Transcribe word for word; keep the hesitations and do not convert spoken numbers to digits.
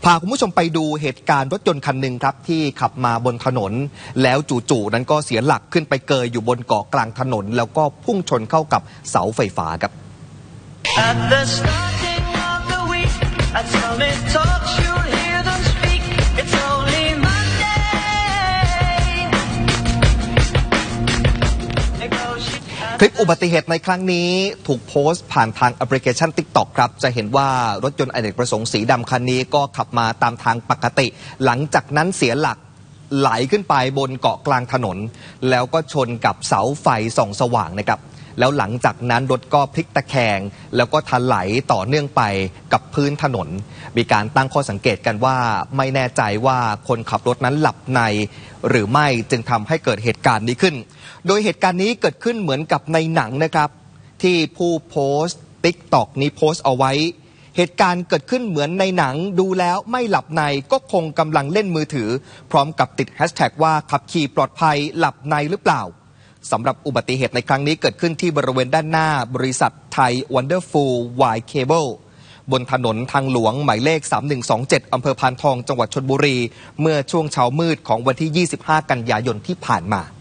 พาคุณผู้ชมไปดูเหตุการณ์รถยนต์คันหนึ่งครับที่ขับมาบนถนนแล้วจู่ๆนั้นก็เสียหลักขึ้นไปเกยอยู่บนเกาะกลางถนนแล้วก็พุ่งชนเข้ากับเสาไฟฟ้าครับคลิปอุบัติเหตุในครั้งนี้ถูกโพสต์ผ่านทางแอปพลิเคชัน ติ๊กต็อก ครับจะเห็นว่ารถยนต์อเนกประสงค์สีดำคันนี้ก็ขับมาตามทางปกติหลังจากนั้นเสียหลักไหลขึ้นไปบนเกาะกลางถนนแล้วก็ชนกับเสาไฟส่องสว่างนะครับแล้วหลังจากนั้นรถก็พลิกตะแคงแล้วก็ถลายต่อเนื่องไปกับพื้นถนนมีการตั้งข้อสังเกตกันว่าไม่แน่ใจว่าคนขับรถนั้นหลับในหรือไม่จึงทำให้เกิดเหตุการณ์นี้ขึ้นโดยเหตุการณ์นี้เกิดขึ้นเหมือนกับในหนังนะครับที่ผู้โพสต์ ติ๊กต็อก นี้โพสต์เอาไว้เหตุการณ์เกิดขึ้นเหมือนในหนังดูแล้วไม่หลับในก็คงกำลังเล่นมือถือพร้อมกับติดแฮชแท็กว่าขับขี่ปลอดภัยหลับในหรือเปล่าสำหรับอุบัติเหตุในครั้งนี้เกิดขึ้นที่บริเวณด้านหน้าบริษัทไทย Wonderful Wide Cable บนถนนทางหลวงหมายเลขสามหนึ่งสองเจ็ดอำเภอพานทองจังหวัดชลบุรีเมื่อช่วงเช้ามืดของวันที่ยี่สิบห้ากันยายนที่ผ่านมา